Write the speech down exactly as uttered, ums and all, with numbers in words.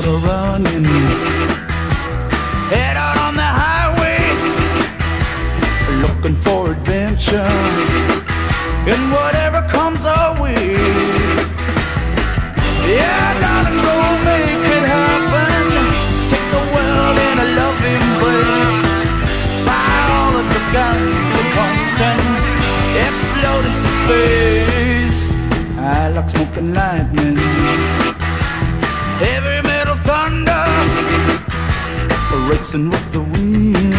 motor running, head out on the highway, looking for adventure in whatever comes our way. Yeah, darling, go make it happen. Take the world in a loving embrace. Fire all of the guns at once and explode into space. I like smoking lightning, heavy metal thunder, racing with the wind.